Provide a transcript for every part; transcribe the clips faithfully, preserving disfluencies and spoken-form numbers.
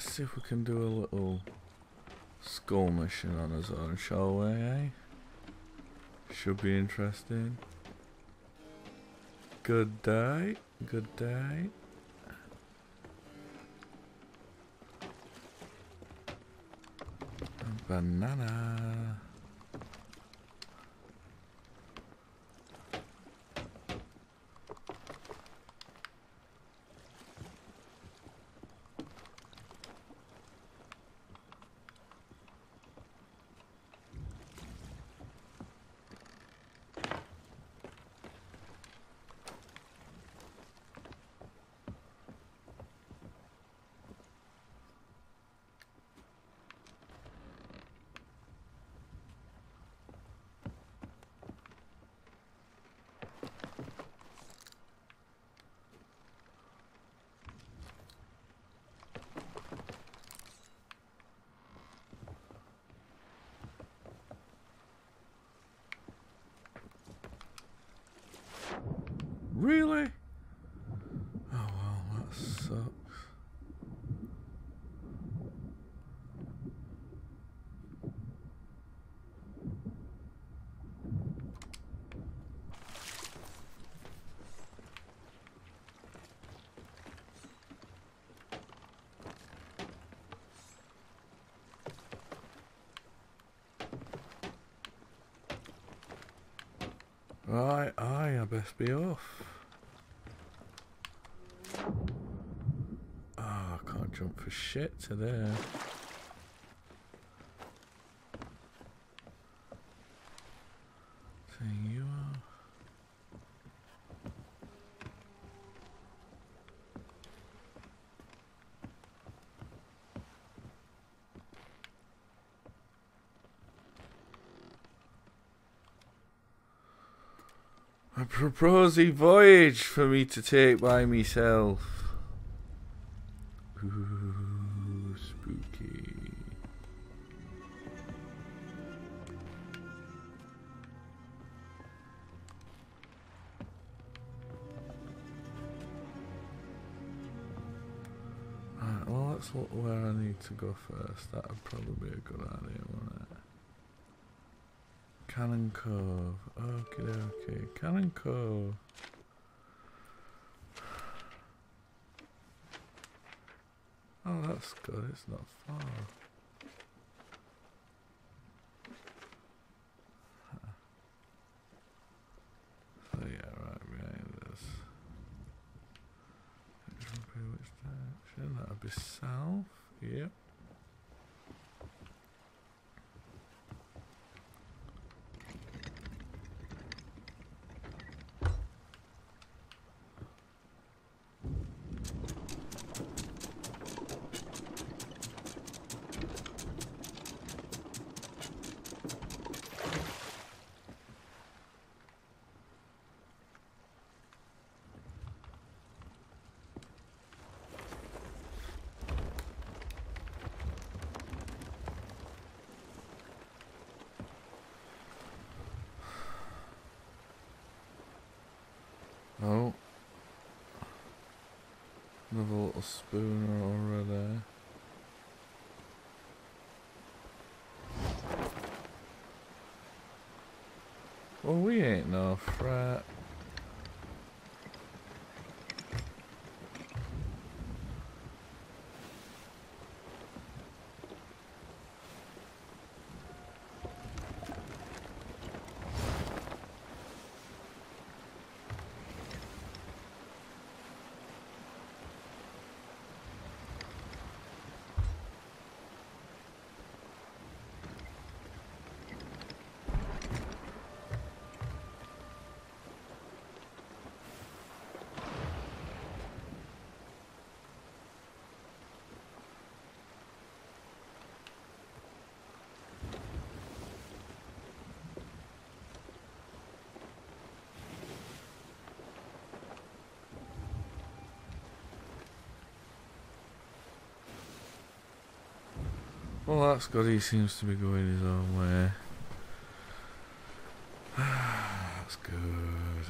let's see if we can do a little skull mission on his own, shall we, eh? Should be interesting. Good day, good day. A banana. Really? Oh well, that sucks. Right, aye, I best be off. Oh, I can't jump for shit today. So you are. I propose a voyage for me to take by myself. Ooh, spooky. Right, well, let's look where I need to go first. That would probably be a good idea, wouldn't it? Cannon Cove. Okay, okay. Cannon Cove. Oh, that's good. It's not far. So yeah, right behind us. Which direction? That'll be south. Yep. Oh. Another little spooner over there. Well, we ain't no threat. Well, that's good. He seems to be going his own way. That's good.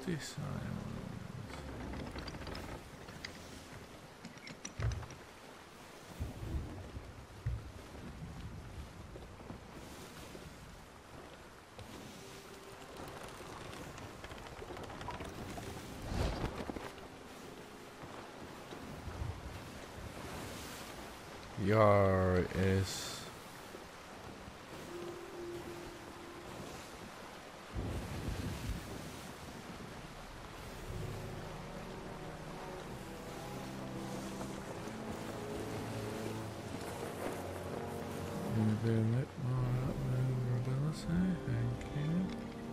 this island? Yar is maybe a bit more maneuverability, thank you.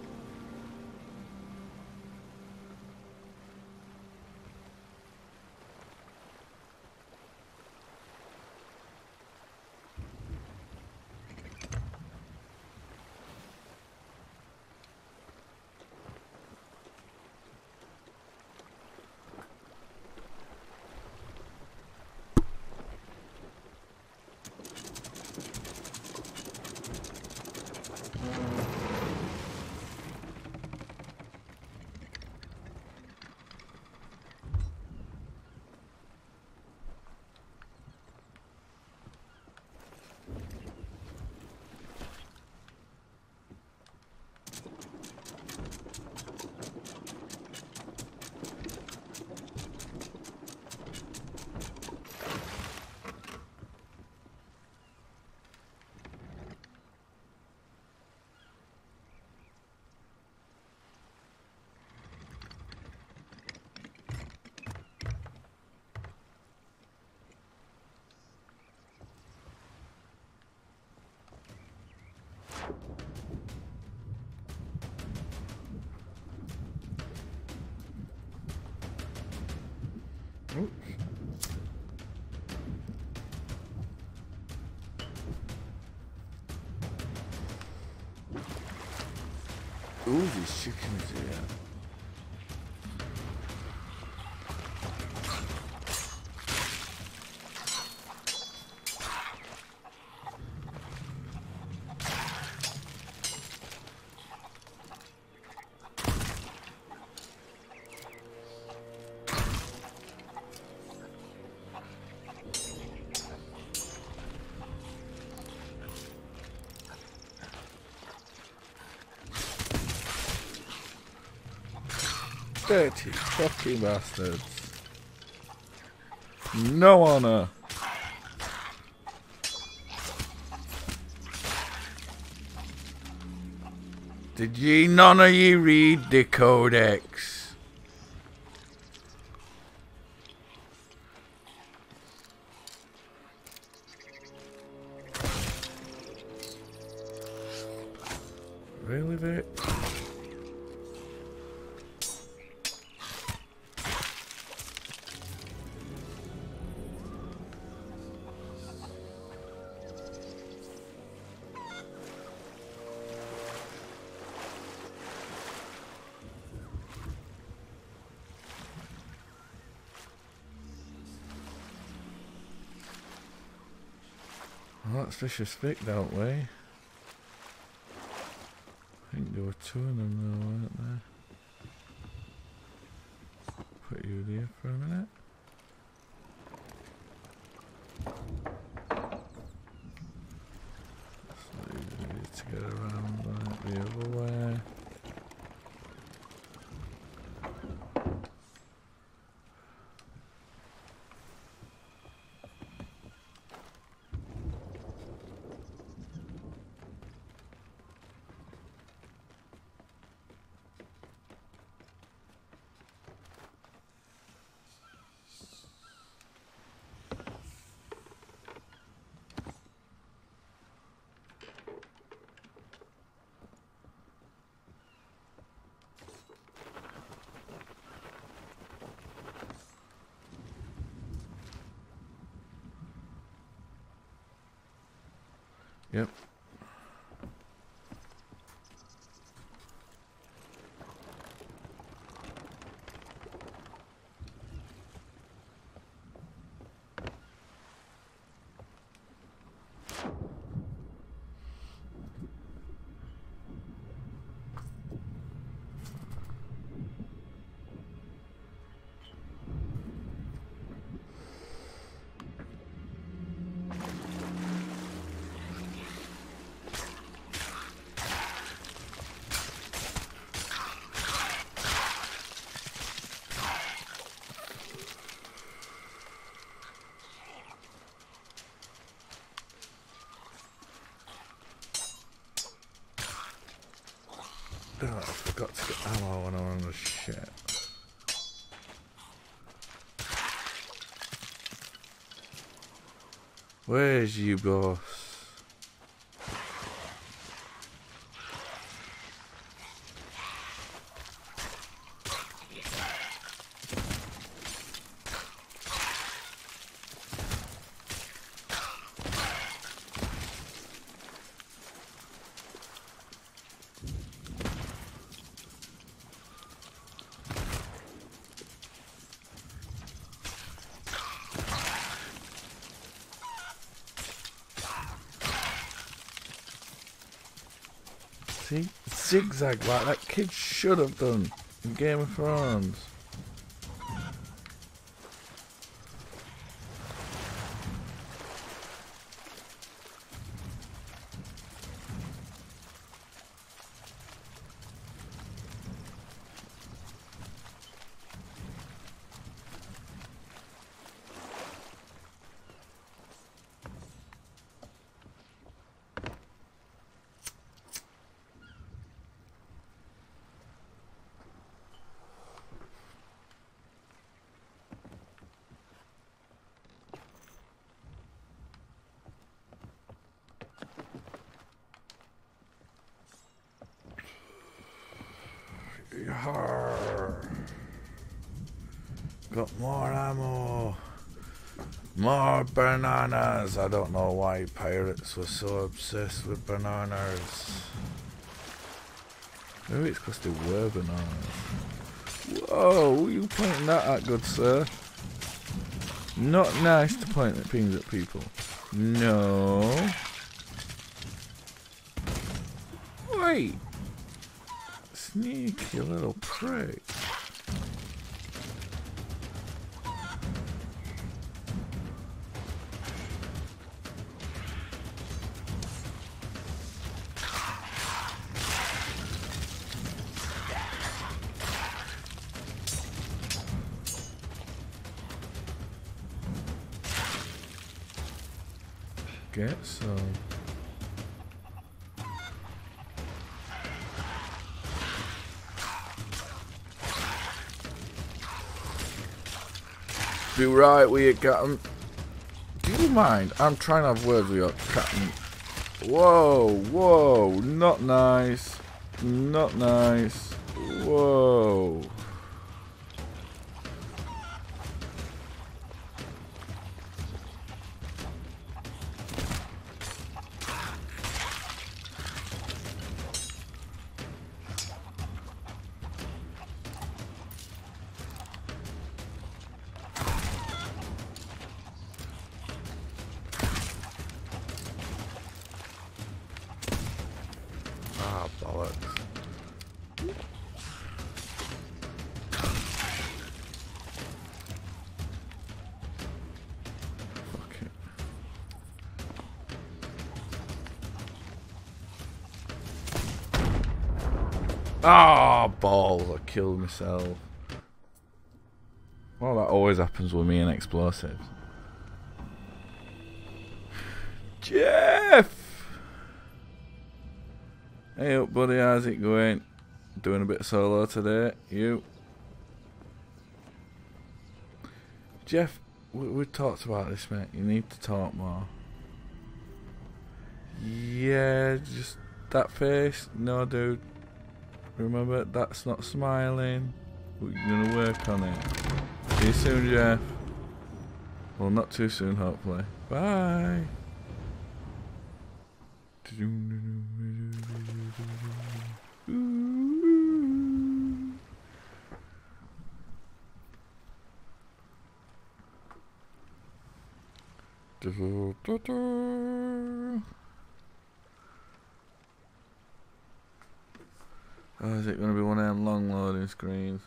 Oops. Ooh, these chickens here. Dirty fucking bastards. No honor. Did ye none of ye read the codex? Really, Vic? Well, let's disrespect, don't we? I think there were two of them though, weren't there? Put you there for a minute. So you need to get around like the other way. Yep. Damn it, I forgot to get ammo when I'm on the shit. Where's you, boss? See? Zigzag like that kid should have done in Game of Thrones. Yarr. Got more ammo. More bananas. I don't know why pirates were so obsessed with bananas. Maybe it's because they were bananas. Whoa, who are you pointing that at, good sir? Not nice to point at things at people. No. Wait. Sneaky little prick. Get some. Be right with you, Captain. Do you mind? I'm trying to have words with your Captain. Whoa, whoa, not nice. Not nice. Whoa. Ah, bollocks. Fuck it. Ah, balls, I killed myself. Well, that always happens with me and explosives. Jeff! Hey up, buddy, how's it going? Doing a bit solo today, you? Jeff, we, we talked about this, mate. You need to talk more. Yeah, just that face. No, dude. Remember, that's not smiling. We're gonna work on it. See you soon, Jeff. Well, not too soon, hopefully. Bye. Oh, is it going to be one of them long loading screens?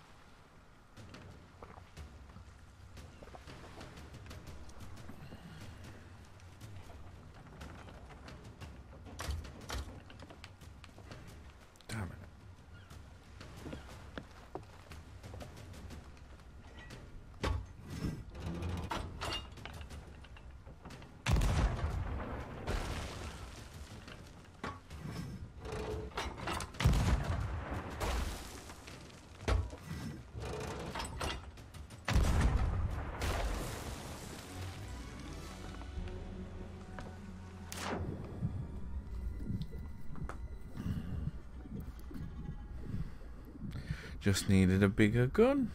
Damn it. Just needed a bigger gun.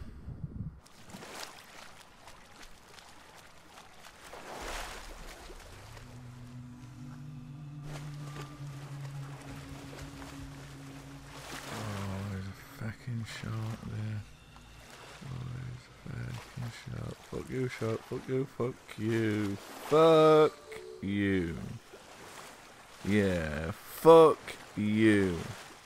Oh, there's a fucking shot there. Oh, there's a fucking shot. Fuck you, shot. Fuck you, fuck you. Fuck you. Yeah, fuck you.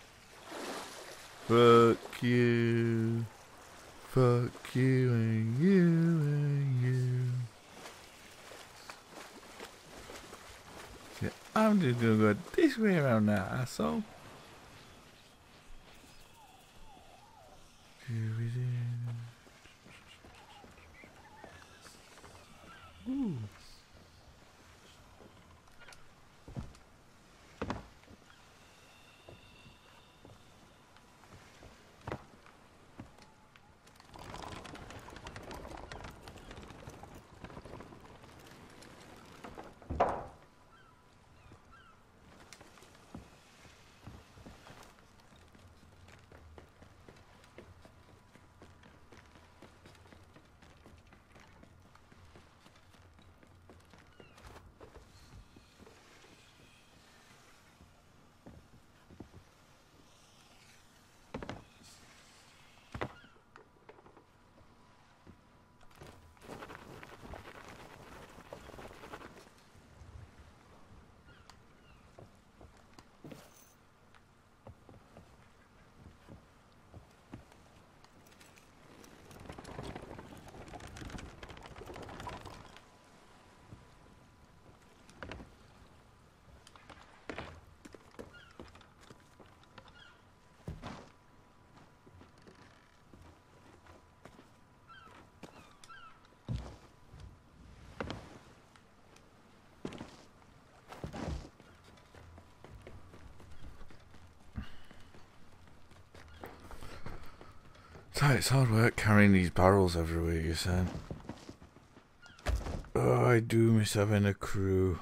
Fuck you. Fuck you and you and you. Yeah, I'm just gonna go this way around now, asshole. Ooh. So it's hard work carrying these barrels everywhere, you said. Oh, I do miss having a crew.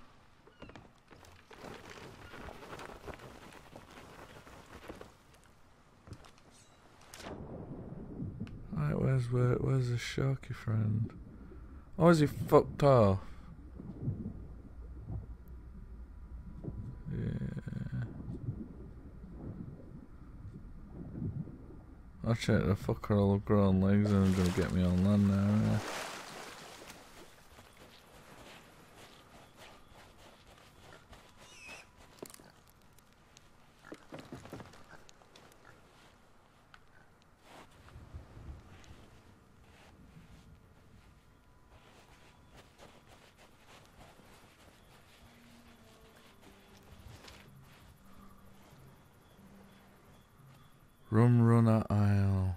Right, where's where, where's the Sharky friend? Oh, is he fucked off? Yeah. I'll check the fucker all have grown legs and gonna get me on land now, yeah. Rum Runner Isle.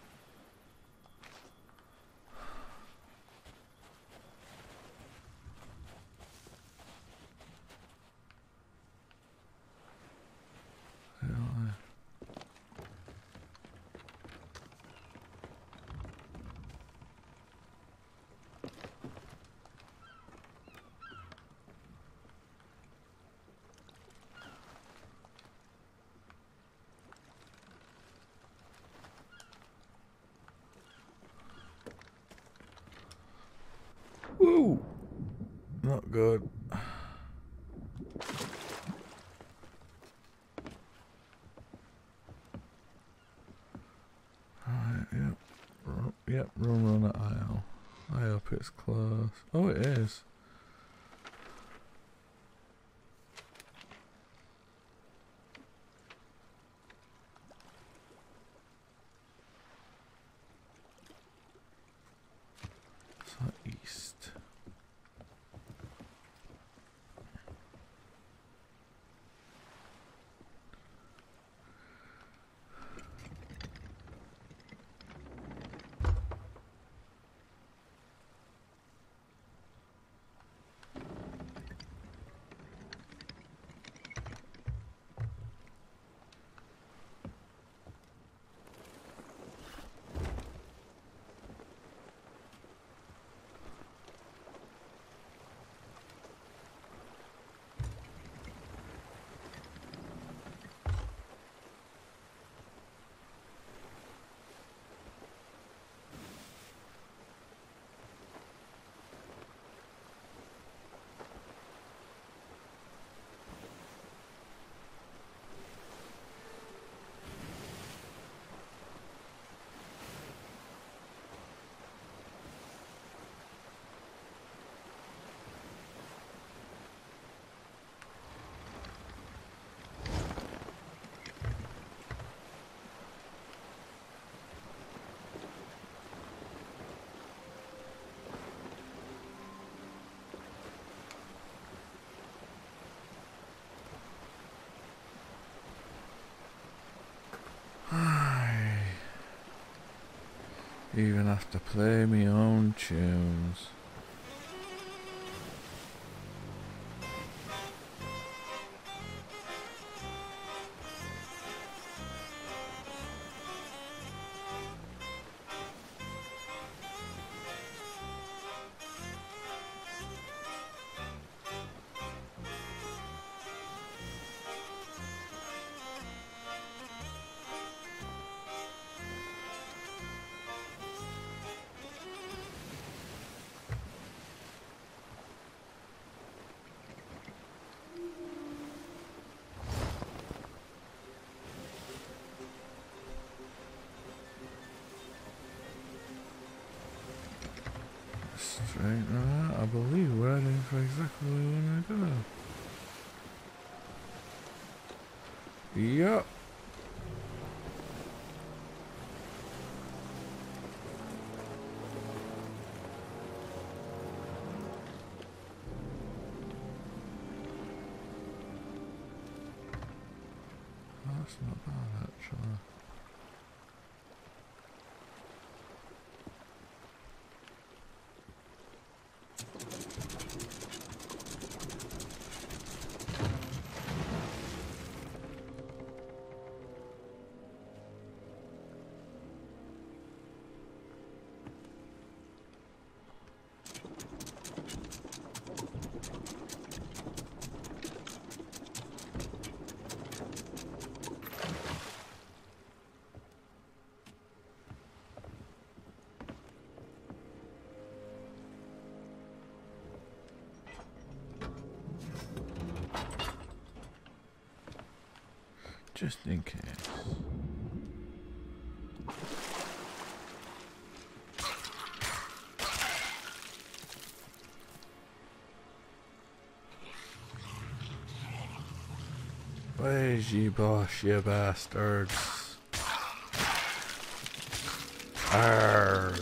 Woo! Not good. Alright, yep. Ru yep, Rum Runner Isle. I hope it's close. Oh, it is. It's not east. Even have to play me own tunes. Straight right, I believe we're heading for exactly where we want to go. Yup. Oh, that's not bad actually. Just in case. Where's ye boss, you bastards? Arr.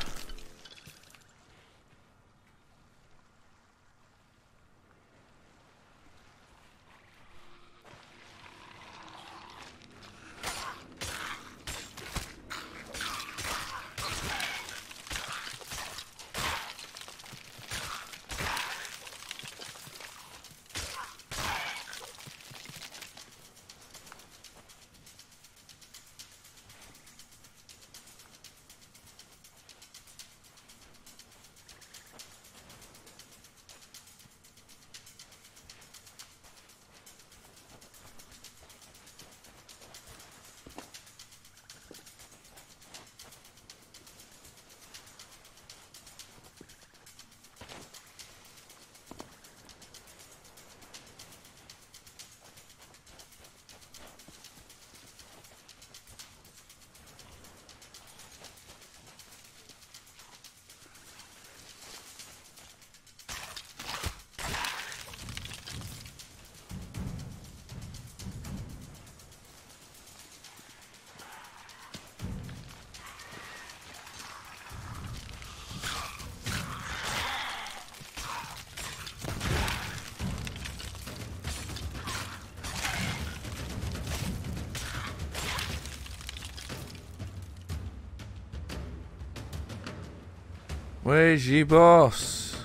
Where's ye boss?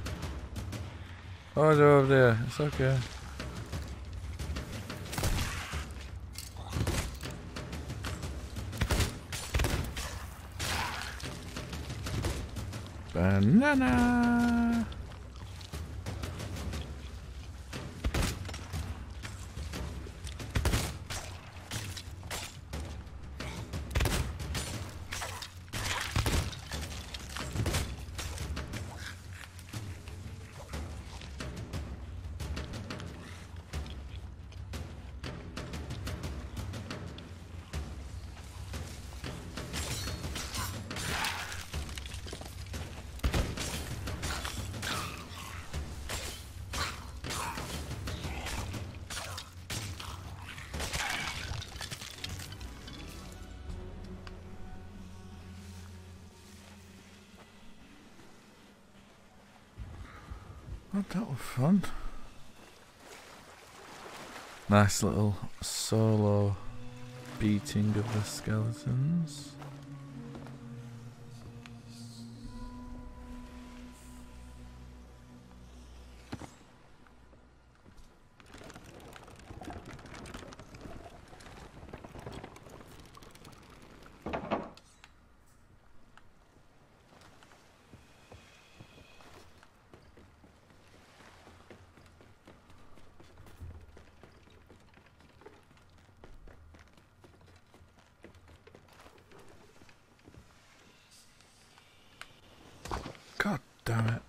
Oh, they're over there. It's okay. Banana. Oh, that was fun. Nice little solo beating of the skeletons. damn it.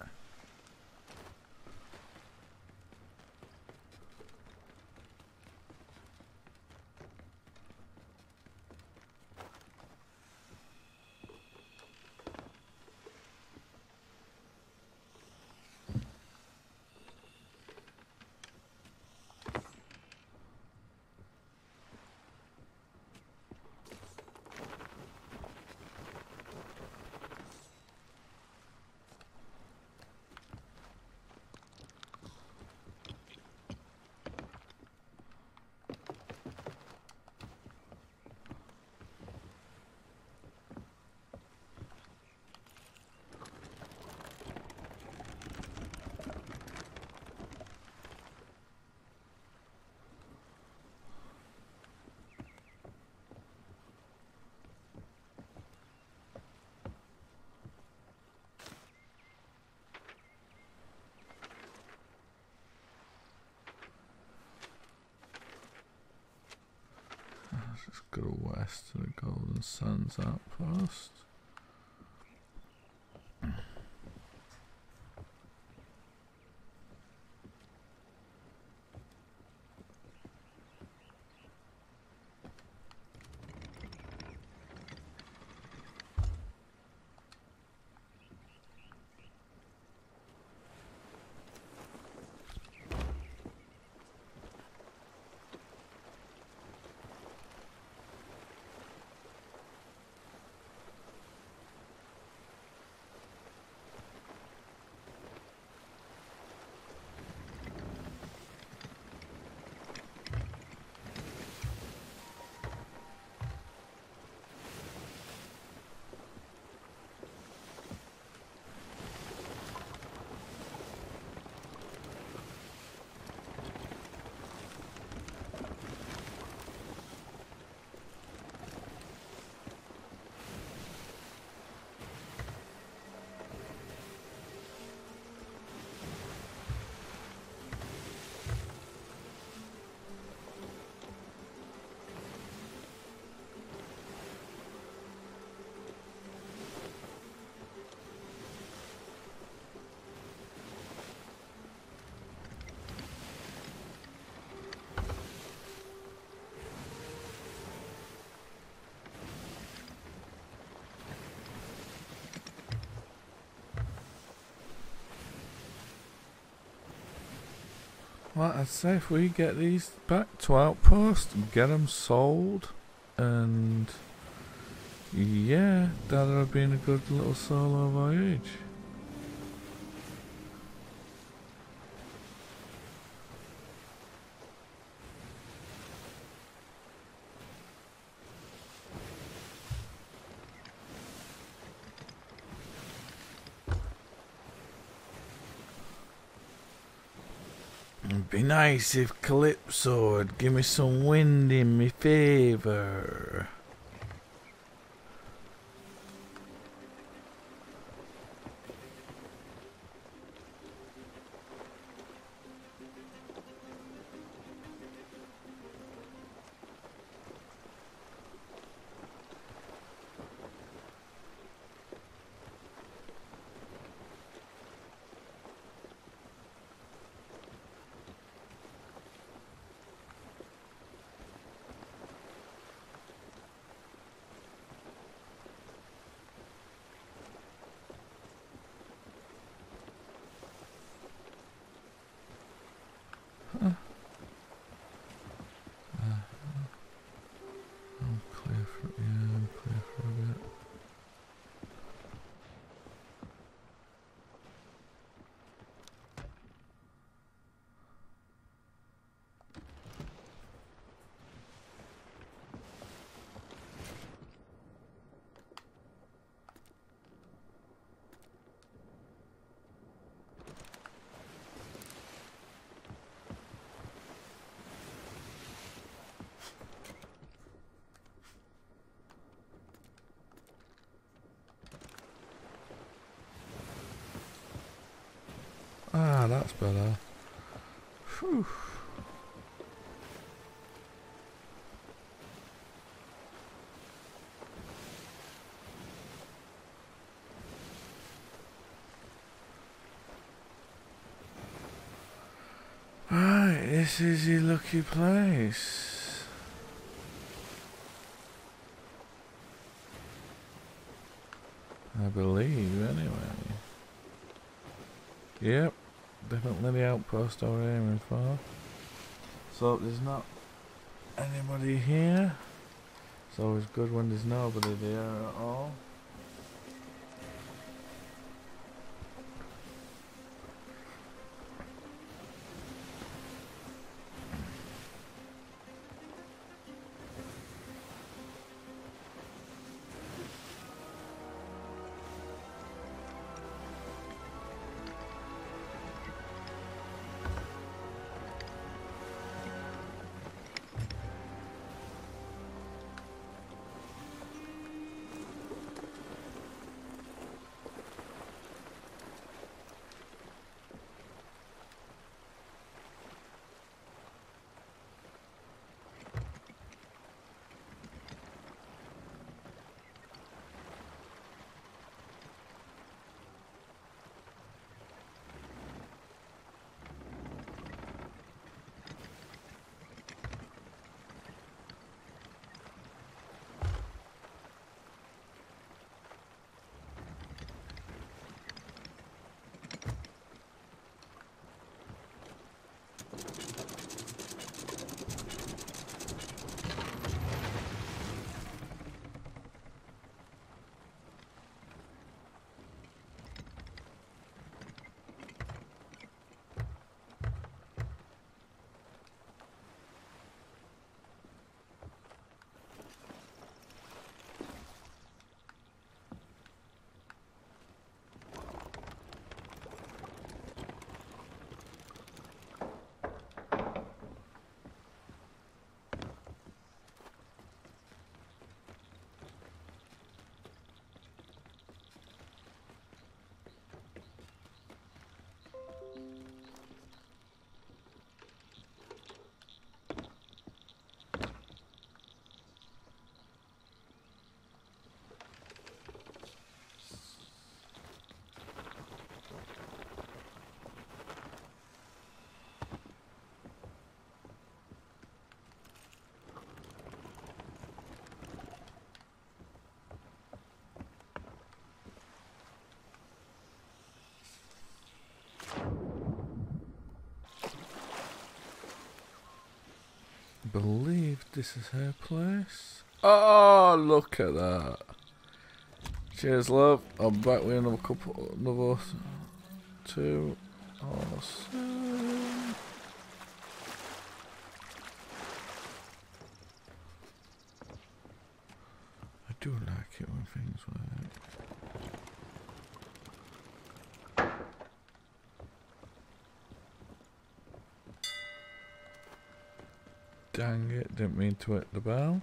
Let's go west to the Golden Sands outpost. Well, I'd say if we get these back to Outpost and get them sold, and yeah, that'll have been a good little solo voyage. It'd be nice if Calypso would give me some wind in me favour. Huh. Uh, I'm clear for yeah, I'm clear for a bit. Ah, that's better. Whew. This is your lucky place. I believe, anyway. Yep, definitely the outpost I was aiming for. So there's not anybody here. It's always good when there's nobody there at all. I believe this is her place. Oh, look at that. Cheers, love. I'm back with another couple, another two. Awesome. I do like it when things work. Dang it, didn't mean to hit the bell.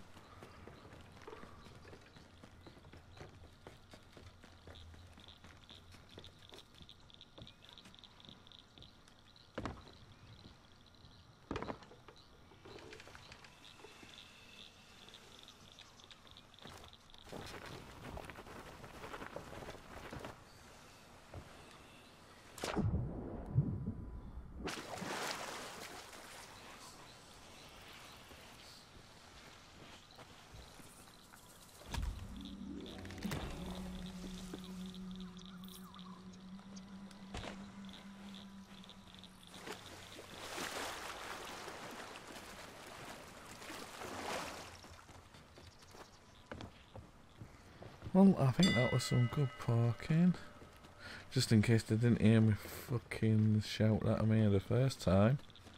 Well, I think that was some good parking. Just in case they didn't hear me fucking shout that at me the first time.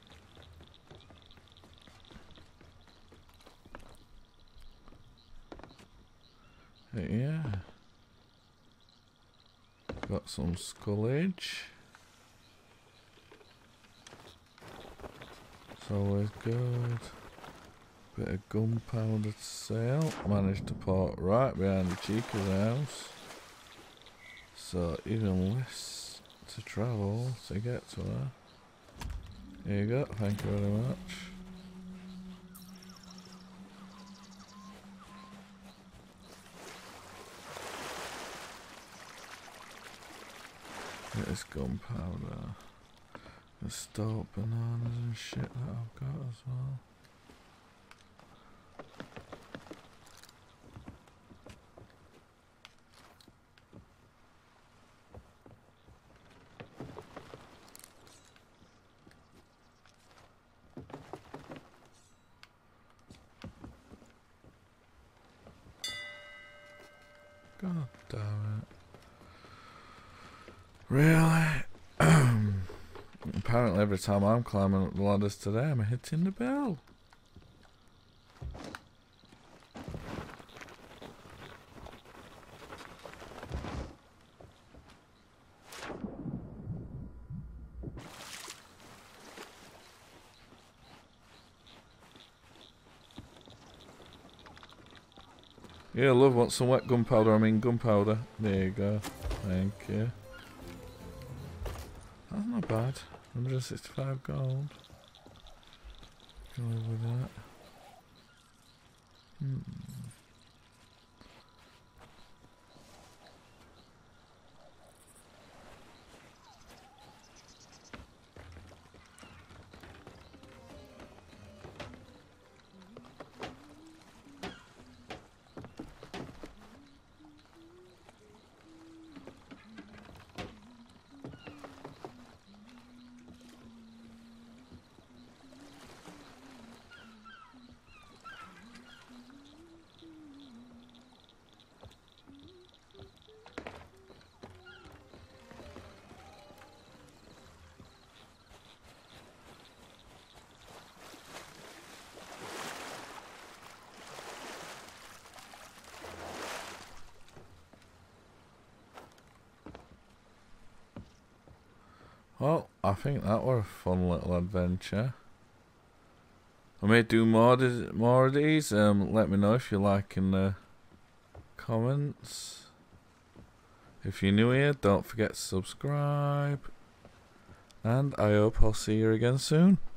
But yeah. Got some scullage. It's always good. Bit of gunpowder to sell. Managed to park right behind the Chica's house. So even less to travel to get to her. Here you go, thank you very much. Bit of gunpowder. The stalk bananas and shit that I've got as well. God damn it. Really? Apparently every time I'm climbing up the ladders today, I'm hitting the bell. Yeah, love, want some wet gunpowder? I mean gunpowder. There you go. Thank you. That's not bad. one hundred sixty-five gold. Can live with that. Hmm. Well, I think that were a fun little adventure. I may do more, more of these. Um, let me know if you like in the comments. If you're new here, don't forget to subscribe. And I hope I'll see you again soon.